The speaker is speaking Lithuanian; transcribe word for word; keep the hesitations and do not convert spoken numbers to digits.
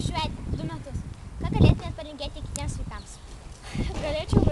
švedė du metus. Ką galėtumėt palinkėti kitiems vaikams? Galėčiau